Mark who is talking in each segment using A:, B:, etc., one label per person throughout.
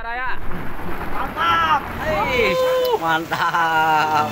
A: Raya.
B: Mantap.
A: Hei, mantap.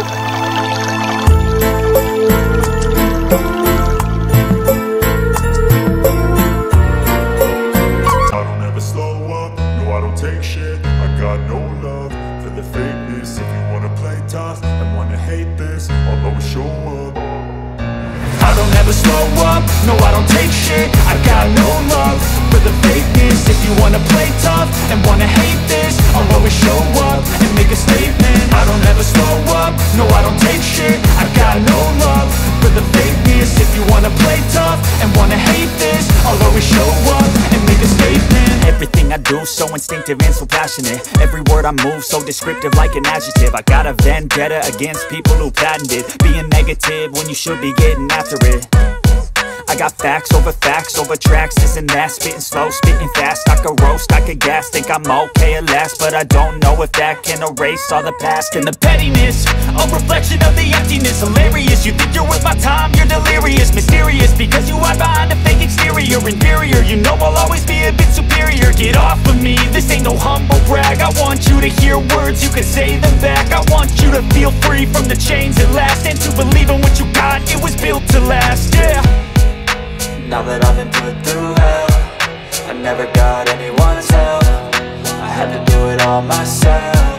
C: I don't ever slow up, no I don't take shit. I got no love for the fakeness. If you wanna play tough and wanna hate this, I'll always show up. I don't ever slow up, no I don't take shit. I got no love for the fakeness. If you wanna play tough and wanna hate this, I'll always show up and make a statement. I don't ever slow up, no I don't take shit. I got no love for the fakeness. If you wanna play tough and wanna hate this, I'll always show up and make a statement.
D: Everything I do so instinctive and so passionate. Every word I move so descriptive like an adjective. I got a vendetta against people who patented being negative when you should be getting after it. I got facts over tracks, this and that. Spitting slow, spitting fast. I could roast, I could gas. Think I'm okay at last, but I don't know if that can erase all the past. And the pettiness, a reflection of the emptiness. Hilarious, you think you're worth my time, you're delirious. Mysterious, because you hide behind a fake exterior. Inferior, you know I'll always be a bit superior. Get off of me, this ain't no humble brag. I want you to hear words, you can say them back. I want you to feel free from the chains at last, and to believe in what you got, it was built to last, yeah.
E: Now that I've been put through hell, I never got anyone's help. I had to do it all myself.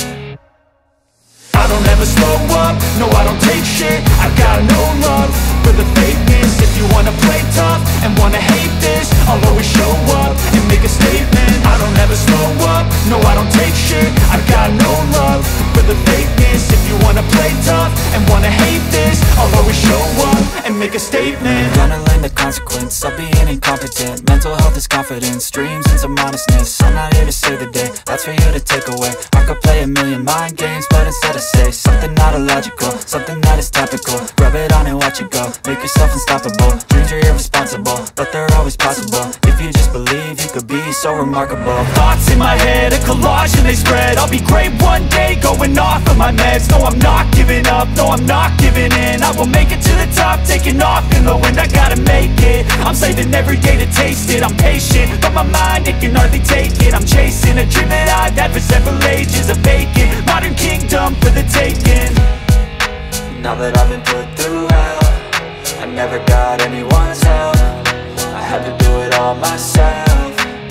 C: I don't ever slow up, no I don't take shit. I got no love for the fakeness. If you wanna play tough and wanna hate this, I'll always show up and make a statement. I don't ever slow up, no I don't take shit. I got no love for the fakeness. If you wanna play tough and wanna hate this, I'll always show up and make a statement.
D: Gonna learn the consequence of being incompetent. Mental health is confidence, dreams and some honestness. I'm not here to save the day, that's for you to take away. I could play a million mind games, but instead I say something not illogical, something that is topical. Rub it on and watch it go, make yourself unstoppable. Dreams are irresponsible, but they're always possible. If you just believe, you could be so remarkable.
E: Thoughts in my head, a collage and they spread. I'll be great one day, going off of my meds. No, I'm not giving up, no, I'm not giving in. I will make it to the top, taking off in the wind. I gotta make it, I'm saving every day to taste it. I'm patient, but my mind, it can hardly take it. I'm chasing a dream that I've had for several ages. A vacant, modern kingdom for the taking. Now that I've been put through hell, I never got anyone's help. I had to do it all myself.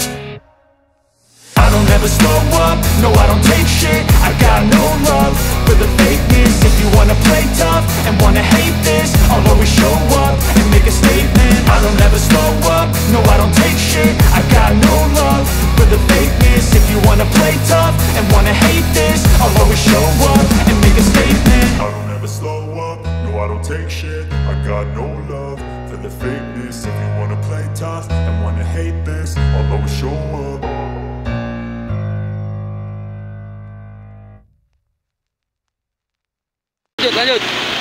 C: I don't ever slow up, no I don't take shit. I got no love for the fakeness. If you wanna play tough and wanna hate this, I'll always show up and make a statement. I don't ever slow up, no I don't take shit. I got no love for the fakeness. If you wanna play tough and wanna hate this, I'll always show up and make a statement. I don't ever slow up, no I don't take shit. I got no love for the fakeness. If you wanna play tough and wanna hate this, I'll always show up.
A: Lanjut.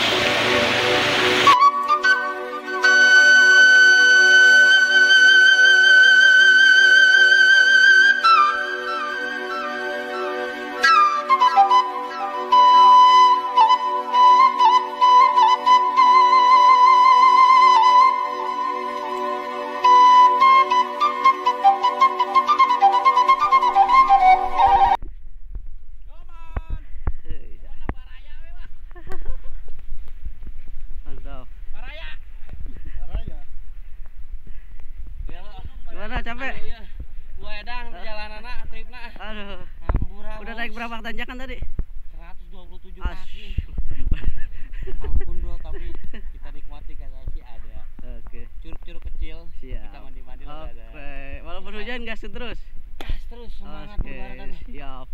A: Gimana, capek?
B: Gua edang perjalanan tripna.
A: Aduh.
B: Hampura.
A: Udah naik berapa tanjakan tadi?
B: 127 kaki. Ampun bro, tapi kita nikmati kagak sih ada.
A: Oke.
B: Curug-curug kecil.
A: Siap.
B: Kita mandi-mandi lah ada.
A: Oke. Walaupun hujan gasin terus.
B: Gas terus semangat
A: Oke,
B: berbarengan.
A: siap.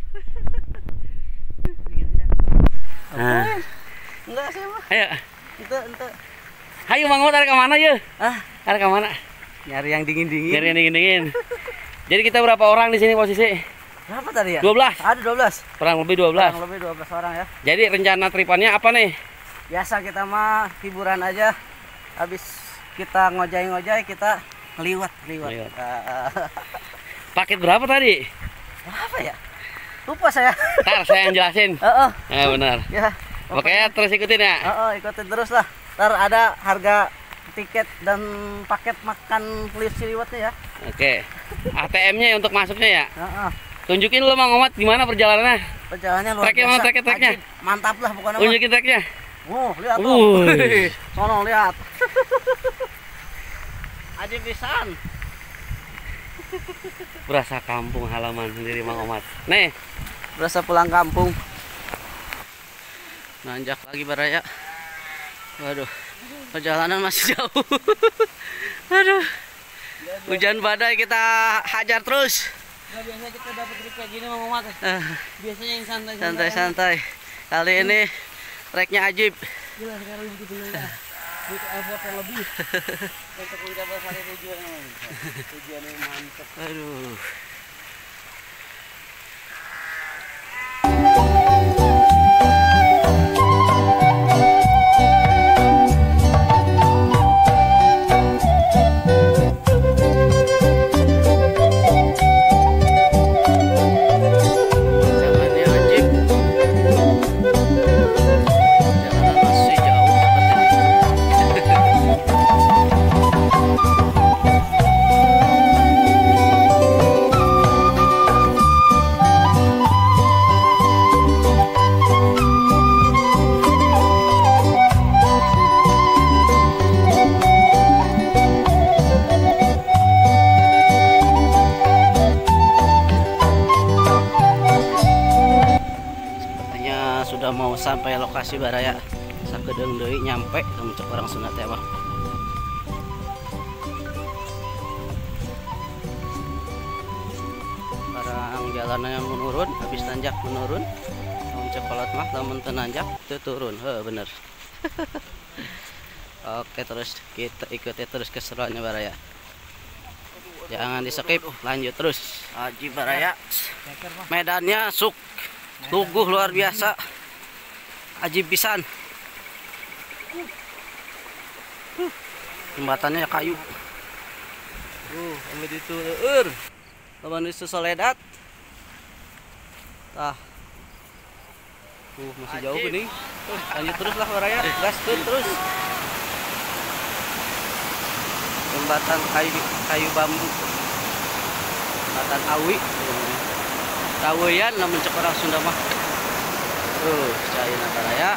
B: Nah.
A: Enggak sih mah.
B: Ayo.
A: Ente.
B: Hayu Mang Mot, ke mana ye?
A: Ah,
B: Ada ke mana?
A: nyari yang dingin-dingin.
B: Nyari yang dingin-dingin. Jadi kita berapa orang di sini posisi?
A: Berapa tadi ya?
B: 12.
A: Ada 12.
B: Kurang lebih 12.
A: Kurang lebih 12 orang ya.
B: Jadi rencana tripannya apa nih?
A: Biasa kita mah hiburan aja. Habis kita ngojai-ngojai, kita ngeliwat.
B: Ngeliwat. Paket berapa tadi?
A: Apa ya? Lupa saya.
B: Ntar saya yang jelasin. Ya benar.
A: Ya.
B: Oke, terus ikutin ya.
A: Ikutin terus lah. Ntar ada harga tiket dan paket makan kulit siliwatnya ya.
B: Oke. ATM-nya untuk masuknya ya. Tunjukin lu Mang Omat gimana perjalanannya.
A: Perjalanannya luar
B: Treknya mana
A: biasa.
B: treknya?
A: Ajib, mantap lah pokoknya.
B: Tunjukin treknya.
A: Lihat tuh.
B: Wuih.
A: Sono lihat. Ajib pisan.
B: Berasa kampung halaman sendiri Mang Omat. Nih,
A: Berasa pulang kampung.
B: nanjak lagi Baraya. Waduh, perjalanan masih jauh. Aduh, hujan badai kita hajar terus.
A: Nah, biasanya kita dapat trip kayak gini Mang Omat. Biasanya yang santai-santai.
B: Santai-santai. Kali ini treknya Ajib.
A: Gila sekarang begitu ya. Butuh effort yang lebih untuk mencapai satu tujuan yang mantap.
B: Aduh. Jalannya Ajib. Jalanan masih jauh sepertinya. Sepertinya sudah mau sampai lokasi Baraya. Sakedeung deui nyampe kamu cek orang Sunda teh mah. Barang jalanan yang menurun, habis tanjak menurun. Kamu cek kolot mah lamun teu nanjak teu turun. Heuh bener. Oke, terus kita ikuti terus keseruannya Baraya. Jangan di skip, lanjut terus. Ajib Baraya. Medannya luguh luar biasa. Ajib pisan. Jembatannya kayu. Ambil itu lawan itu Soledad. Tah. Masih jauh gini. Lanjut terus lah Baraya. Gas terus. Jembatan kayu bambu. Jembatan awi. Kaweyan namun cek orang Sunda mah. Caina Baraya.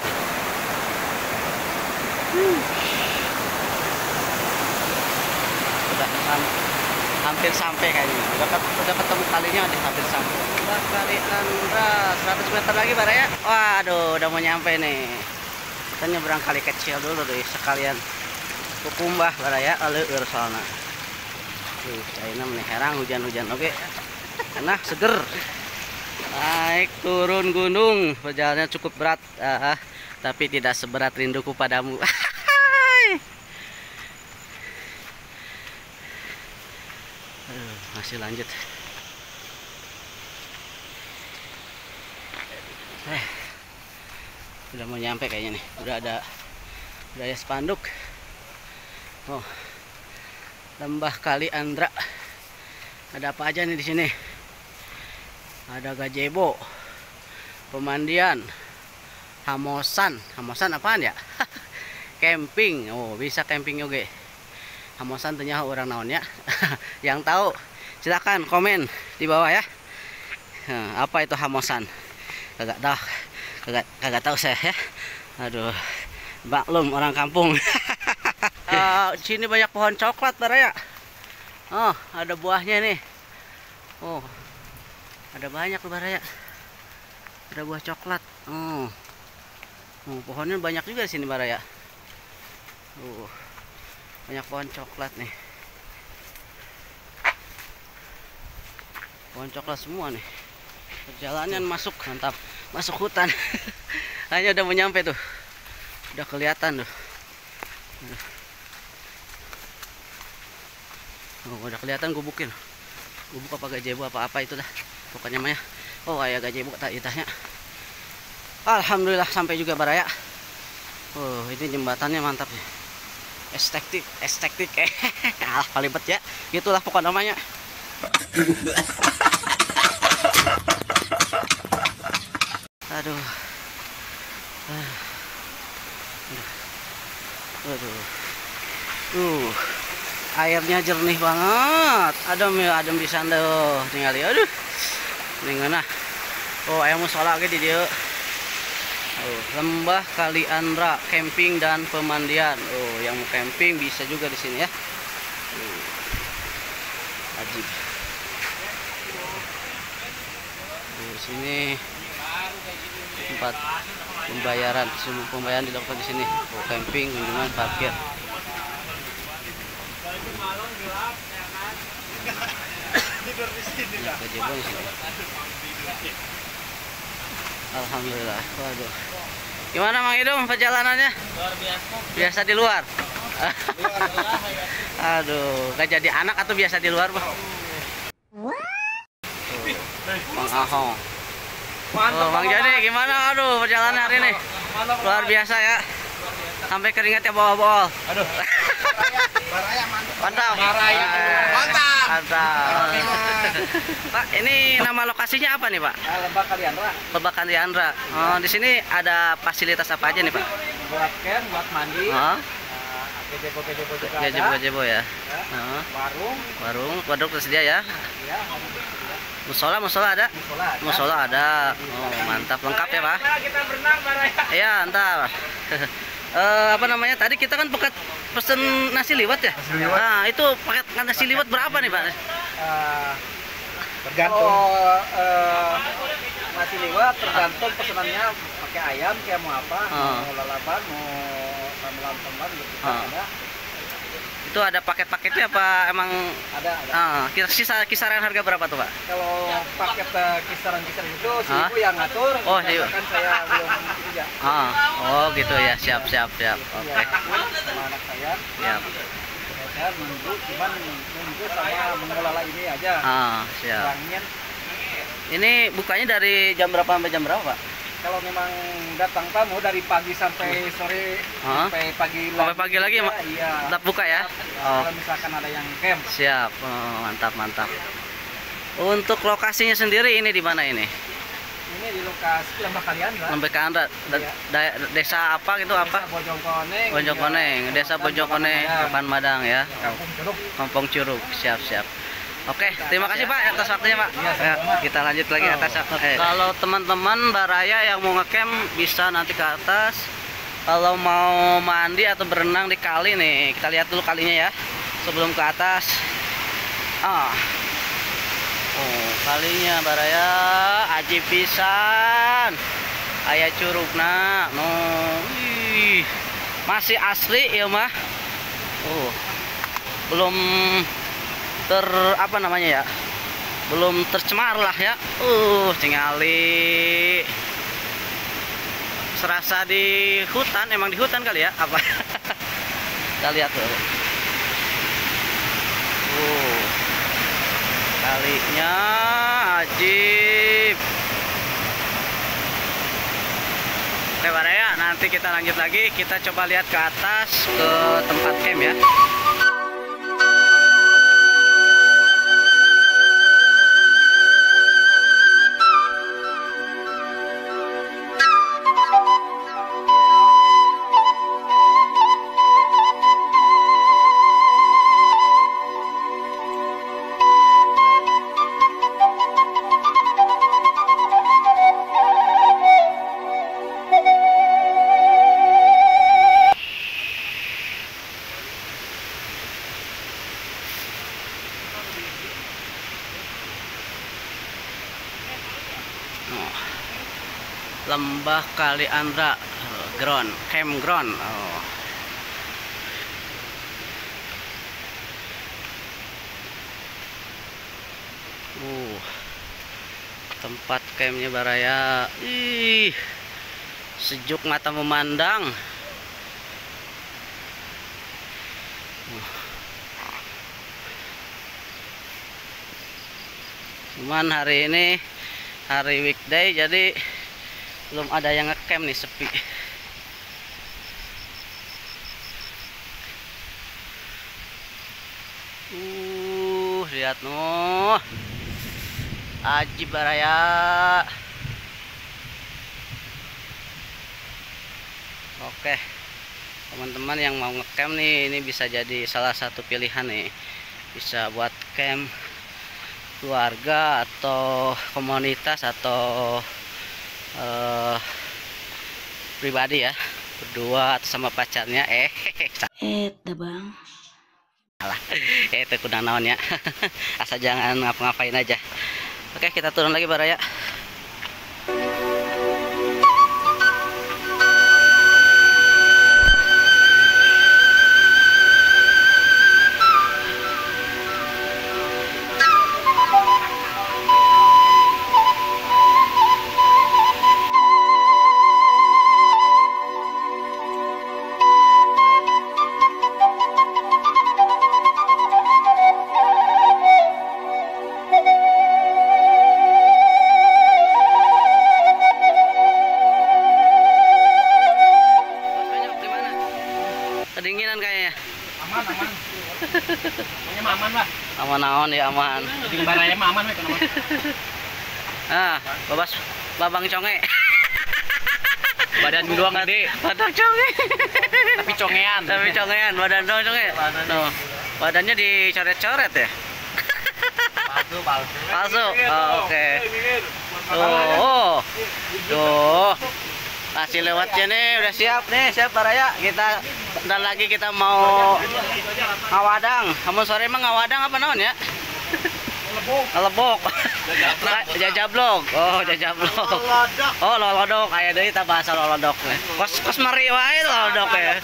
B: Udah hampir sampai kayaknya. Udah ketemu kalinya deh, hampir sampai. Udah kali Andra 100 meter lagi Baraya. Waduh, udah mau nyampe nih. Kita nyebrang kali kecil dulu deh sekalian. Kukumbah Baraya aleueur soalna. Caina meneh herang hujan-hujan oke. Enak seger. Naik turun gunung, perjalanannya cukup berat, tapi tidak seberat rinduku padamu. Masih lanjut. Udah mau nyampe kayaknya nih. Udah ada spanduk. Oh, Lembah Kali Andra. Ada apa aja nih di sini? Ada gazebo, pemandian, hamosan apaan ya? Camping, oh bisa camping juga. Hamosan ternyata orang naonnya. Yang tahu silakan komen di bawah ya. Apa itu hamosan? Kagak tahu saya ya. Aduh, maklum orang kampung. Sini banyak pohon coklat Baraya. Oh, ada buahnya nih. Oh. Ada banyak loh Baraya. Ada buah coklat. Pohonnya banyak juga di sini Baraya. Banyak pohon coklat nih. Pohon coklat semua nih. Perjalanan masuk mantap. Masuk hutan. Hanya udah mau nyampe tuh. Udah kelihatan tuh. Udah kelihatan gubukin. Gubuk apa gazebo apa itu dah. Pokoknya mah ya. Oh, aya gazebo tak itahnya. Alhamdulillah sampai juga Baraya. Oh, ini jembatannya mantap ya. Estetik. Palibet ya. Itulah pokok namanya. Aduh. Airnya jernih banget. Adem bisa tuh. Tinggal aduh. Ning nah. Oh, aya musola ge di dieu. Oh, Lembah Kali Andra, camping dan pemandian. Oh, yang mau camping bisa juga di sini ya. Ajib. Di sini tempat pembayaran, semua pembayaran dilakukan di sini. Oh, camping, kunjungan, parkir. Gazebo di sini. Alhamdulillah. Waduh. Gimana Mang Idung perjalanannya?
A: Luar biasa.
B: Biasa di luar. Aduh, gak jadi anak atau biasa di luar, Bang? Mang Ahong. Oh, Bang Joni gimana? Aduh, perjalanan hari ini. Luar biasa ya. Sampai keringatnya bawa-bawa.
A: Aduh.
B: Mantap. Mantap. Pak, ini nama lokasinya apa nih, Pak?
A: Lembah Kali Andra.
B: Lembah Kali Andra. Oh, di sini ada fasilitas apa aja nih, Pak?
A: Buat camp, buat mandi.
B: Oh,
A: Gazebo juga ada.
B: gazebo ya.
A: Ya.
B: Warung tersedia ya.
A: Ya,
B: Musola ada? Musola ada. Oh, mantap, lengkap ya, Pak.
A: Kita berenang bareng.
B: Iya, entar. Apa namanya? Tadi kita kan pesen nasi liwet ya? Nah, itu paket nasi liwet berapa nih, Pak?
A: Tergantung. Nasi liwet tergantung pesanannya pakai ayam kayak mau apa, mau lalapan, mau sambal gitu. Ada.
B: Itu ada paket-paketnya apa emang
A: Ada.
B: Kisaran harga berapa tuh, Pak?
A: Kalau paket kisaran itu ibu yang ngatur.
B: Oh,
A: kan saya belum itu ya.
B: Oh, gitu ya. Siap. Oke.
A: Sama anak saya.
B: Siap.
A: Saya nunggu sama mengelola ini aja.
B: Siap.
A: Kurangin.
B: Ini bukanya dari jam berapa sampai jam berapa, Pak?
A: Kalau memang datang tamu dari pagi sampai sore, sampai pagi lagi
B: ya,
A: iya.
B: Tetap buka ya?
A: Kalau misalkan ada yang camp.
B: Siap. Oh, mantap. Untuk lokasinya sendiri ini di mana ini?
A: Ini di lokasi Lembah Kali Andra.
B: Lembah Kali Andra. Desa apa gitu apa?
A: Bojongkoneng.
B: Desa Bojongkoneng, Papan Madang ya.
A: Kampung Curug.
B: Kampung Curug. Siap. Oke, terima kasih Pak atas waktunya, Pak. Ya, kita lanjut lagi atas. Kalau teman-teman Baraya yang mau ngecamp bisa nanti ke atas. Kalau mau mandi atau berenang di kali nih, kita lihat dulu kalinya ya. Sebelum ke atas. Oh, kalinya Baraya aji pisan. Aya curugna. Masih asli ya, mah. Belum belum tercemar lah ya. Tingali serasa di hutan, emang di hutan kali ya apa. Kita lihat tuh. Kalinya ajib. Oke Baraya, nanti kita lanjut lagi, kita coba lihat ke atas ke tempat camp ya. Lembah Kali Andra campground. Tempat campnya Baraya. Sejuk mata memandang. Cuman hari ini hari weekday jadi belum ada yang ngecamp nih, sepi. Lihat noh. Ajib Baraya. Oke. Teman-teman yang mau ngecamp nih, ini bisa jadi salah satu pilihan nih. Bisa buat camp keluarga atau komunitas atau pribadi ya, berdua atau sama pacarnya. Bang, salah, itu kudang naon ya. Asal jangan ngapa-ngapain aja. Oke, kita turun lagi Baraya. Kedinginan kayaknya.
A: Aman. Pokoknya aman lah.
B: Aman-aman ya, aman.
A: Di Baraya mah aman we kan.
B: Ah, babang conge.
A: Badan doang gede.
B: Badan conge.
A: Tapi congean.
B: Badan doang conge. Tuh. Badannya dicoret-coret ya. Palsu. Oh, oke. Tuh. Masih lewatnya nih, udah siap Baraya. Kita dan lagi kita mau ngawadang. Kamu sore emang ngawadang apa naon ya? Lebok. Jajablog. Oh, jajablog. Oh, lolodok. Aya deui tah bahasa lolodok. Kos meri wae lolodok ya.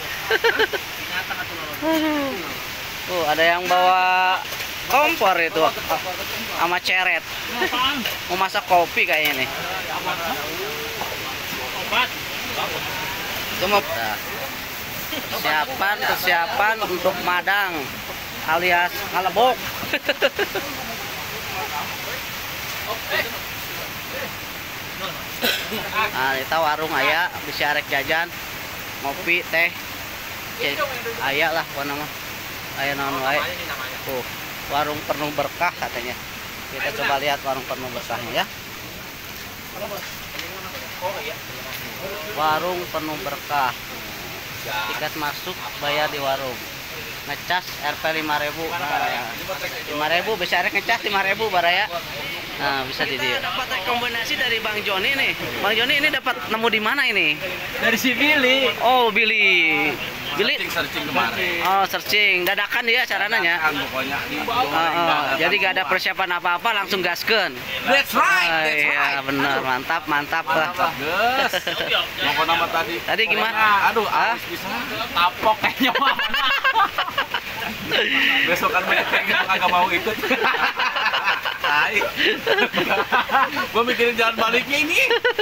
B: Ada yang bawa kompor itu sama ceret. Mau masak kopi kayaknya nih. Cuma persiapan untuk madang alias ngalebok. Nah, kita warung aya bisa arek jajan, ngopi, teh. Aya lah apa nama? Aya naon wae. Tuh, warung penuh berkah katanya. Kita coba lihat warung penuh berkahnya ya. Warung penuh berkah. Tiket masuk bayar di warung. Ngecas Rp 5.000. Nah, 5.000 bisa arek ngecas 5.000 Baraya. Nah, bisa di dia. Dapat rekomendasi dari Bang Joni nih. Bang Joni ini dapat nemu di mana ini?
A: Dari si Billy.
B: Oh, Billy.
A: Searching kemarin.
B: Oh, searching. Dadakan dia caranya.
A: Pokoknya.
B: Jadi gak ada persiapan apa-apa, langsung gaskeun.
A: That's right.
B: Iya, benar. Mantap lah.
A: Geus. Mau nama tadi.
B: Tadi gimana?
A: Aduh, bisa tapok kayaknya mah. Besok kan banyak yang nggak mau ikut. Gue mikirin jalan baliknya ini.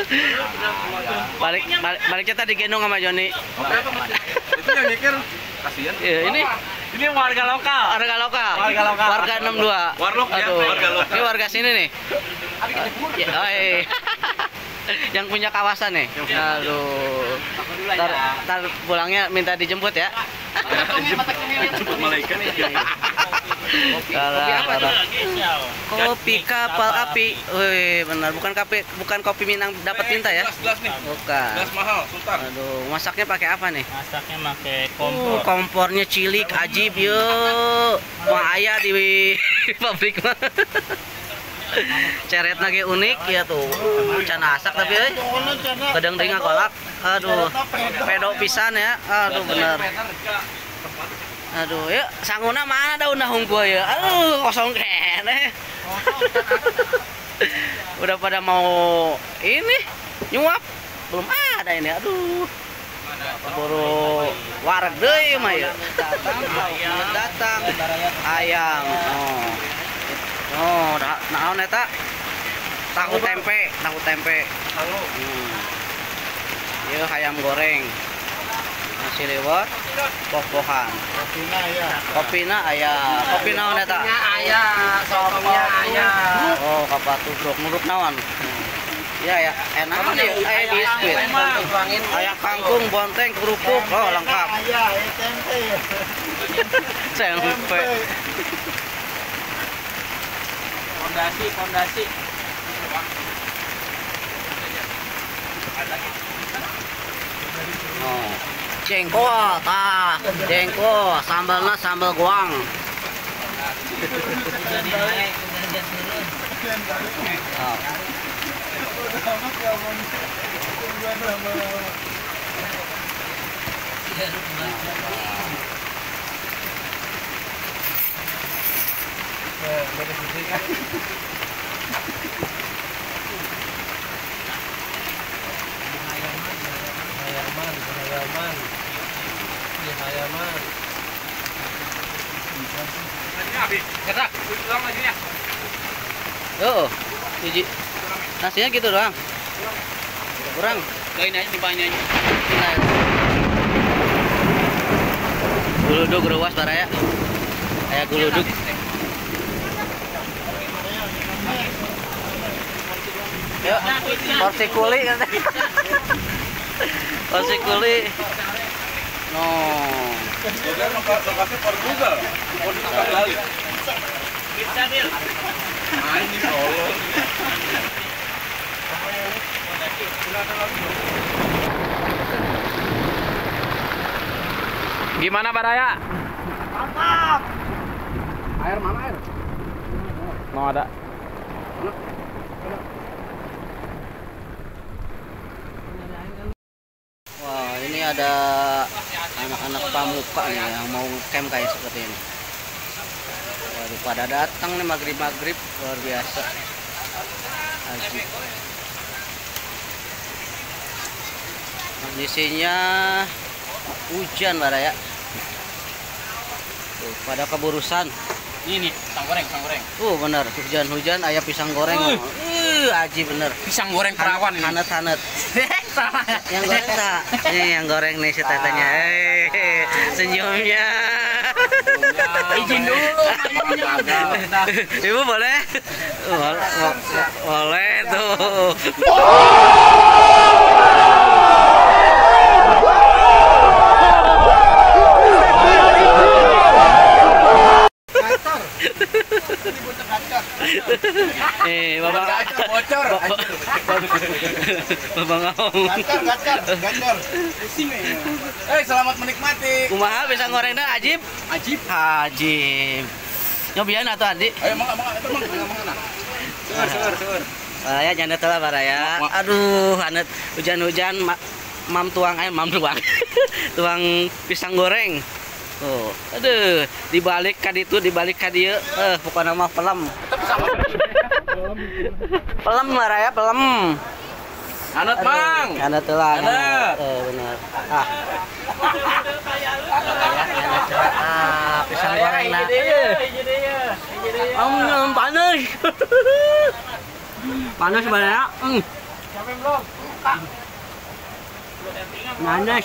B: Baliknya tadi gendong sama Joni.
A: Itu yang mikir kasihan.
B: Ini warga lokal. Warga 62.
A: Warlock ya, warga lokal.
B: Ini warga sini nih. Yang punya kawasan nih. Aduh. Ntar pulangnya minta dijemput ya.
A: Jemput malaikat.
B: Kopi kapal api. Wih, benar, bukan kopi Minang dapat tinta ya?
A: Gelas nih.
B: Bukan.
A: Gelas mahal, Sultan.
B: Aduh, masaknya pakai apa nih?
F: Masaknya pakai kompor.
B: Kompornya cilik ajib yuk. Wah, aya di pabrik mah. Ceret lagi unik ya tuh. Can asak tapi kadang dengar kolak. Aduh, pedo pisan ya. Aduh, bener. Aduh, yuk sangguna mana daun hungkul ya. Aduh, kosong kene. Udah pada mau ini nyuap, belum ada ini. Aduh. Buru wareg deui mah ya. Datang ayam. Oh, naon eta? Tahu tempe. Ieu ayam goreng. Nasi liwet, boh-bohan. Kopina aya. Kopi naon eta?
A: Aya, sopnya aya.
B: Oh, kapatubruk nurup naon? Iya ya, enak nih. Aya biskuit. Aya kangkung, bonteng, kerupuk. Oh, lengkap.
F: Aya tempe.
B: Tempe.
A: Fondasi.
B: Oh. Jengkol, sambalnya sambal goang. Yo, biji nasinya gitu doang. Kurang.
F: Lain aja dibanya aja.
B: Guludug ruas baraya. Kayak guludug. Yuk, porsi kuli kan. Porsi kuli. No.
F: Gimana Baraya?
A: Mantap. Air mana air?
F: Mau ada.
B: Wah, ini ada anak-anak pramuka nih yang mau camp kayak seperti ini. Waduh, pada datang nih maghrib-maghrib, luar biasa. Ajib. Kondisinya hujan Baraya. Tuh, pada keburusan.
F: Ini pisang goreng, pisang goreng.
B: Bener, hujan-hujan ayam pisang goreng. Aji bener.
F: Pisang goreng perawan ini.
B: Hanet-hanet. Yang goreng tak? Nih yang goreng nih si tetenya. Senyumnya.
F: Izin dulu.
B: Ibu boleh? Boleh tuh. Bapak
A: bocor.
B: Bapak ngomong.
A: Gancar. Pusing ya. Selamat menikmati.
B: Kumaha pisang goreng dah ajib. Ajib. Nyobian atau Adi?
A: Ayo mangga itu mangga. Seur.
B: Baraya nyandet lah Baraya. Aduh, anet hujan-hujan mam tuang tuang pisang goreng. Oh, aduh, dibalik ka ditu, dibalik ka dieu. Pokoknya mah pelem. Pelem Baraya, pelem.
F: Anet Mang.
B: Anet lah.
F: Anet.
B: Benar. Pisang goreng nah. Panas. Panas Baraya.
F: Sampai belum?
B: Panas.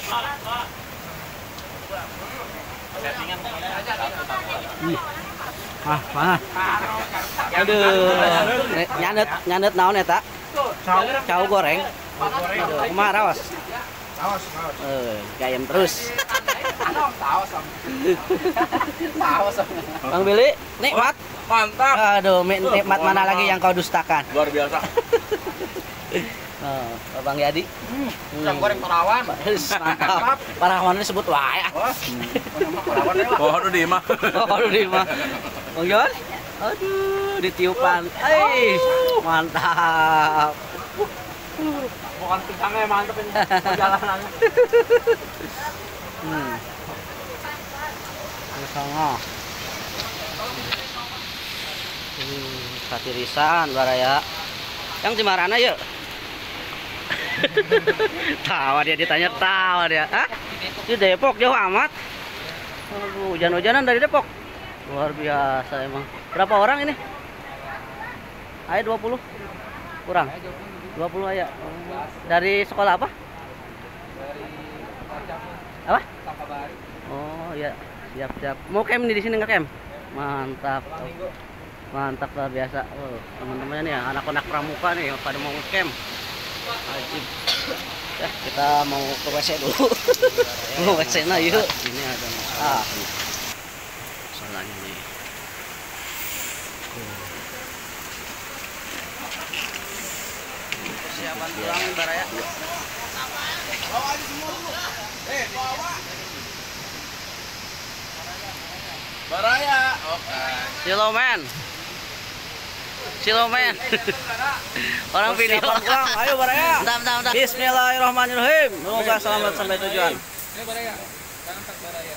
B: Panas. Aduh. Nyanet naon eta? Cau goreng. Aduh, kumaha raos?
A: Raos.
B: Gayem terus.
A: Tawas.
B: Bang Billy, nikmat.
F: Mantap.
B: Aduh, nikmat mana lagi yang kau dustakan?
F: Luar biasa.
B: Bang Yadi.
F: Pisang goreng perawan.
B: Mantap. Perawan disebut wae.
F: Perawan ya. Oh, di mah.
B: Bang Jon. Aduh, ditiupan. Mantap.
F: Bukan pisangnya mantap ini. Perjalanannya.
B: Pisangnya. Satirisan Baraya. Yang di mana yuk? Tawa dia ditanya tawa dia. Hah? Di Depok jauh amat. Hujan-hujanan dari Depok. Luar biasa emang. Berapa orang ini? Ayo 20. Kurang. 20 aja. Dari sekolah apa? Apa? Oh ya, siap-siap. Mau camp di sini nggak camp? Mantap. Mantap luar biasa. Teman-temannya nih anak-anak pramuka nih pada mau camp. Ajib. Ya, kita mau ke WC dulu. Mau WC nah yuk. Ini ada masalah. Masalahnya nih. Siapan pulang Baraya.
A: Bawa aja semua dulu. Bawa. Baraya. Oke.
B: Hello man. Silomen. Orang video.
A: Pulang, ayo Baraya.
B: Bentar.
A: Bismillahirrahmanirrahim. Semoga selamat sampai tujuan.
F: Ayo Baraya. Jangan tak Baraya.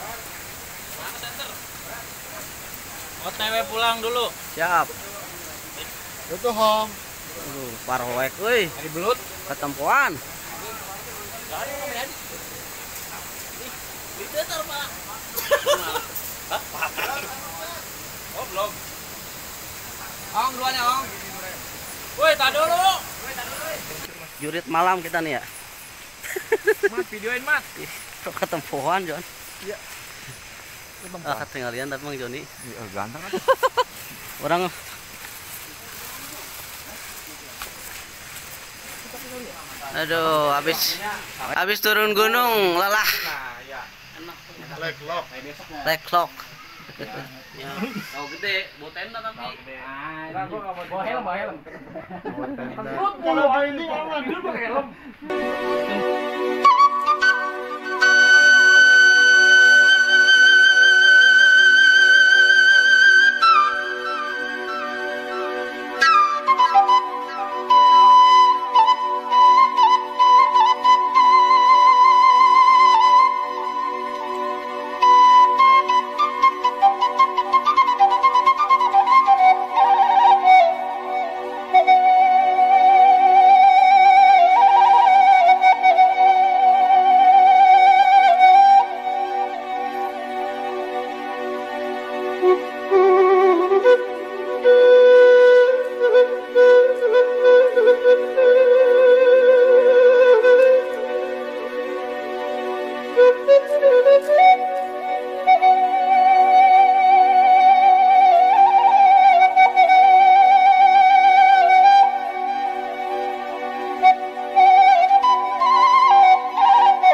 F: OTW pulang dulu.
A: Siap.
F: Itu home.
A: Parhoek euy.
F: Di belut.
A: Ketempuan.
F: Oh, belum. Ong, duluan ya, Ong. Woi, tak dulu.
B: Jurit malam kita nih ya.
F: Mat, videoin, Mat.
B: Ketempuan, Jon.
A: Iya.
B: Ketinggalan tapi Mang Joni.
A: Iya, ganteng kan.
B: Orang aduh, habis turun gunung lelah. Leklok.
F: Tahu gede, bawa tenda tapi.
A: Bawa helm.
F: Kalau ini tidur pakai helm.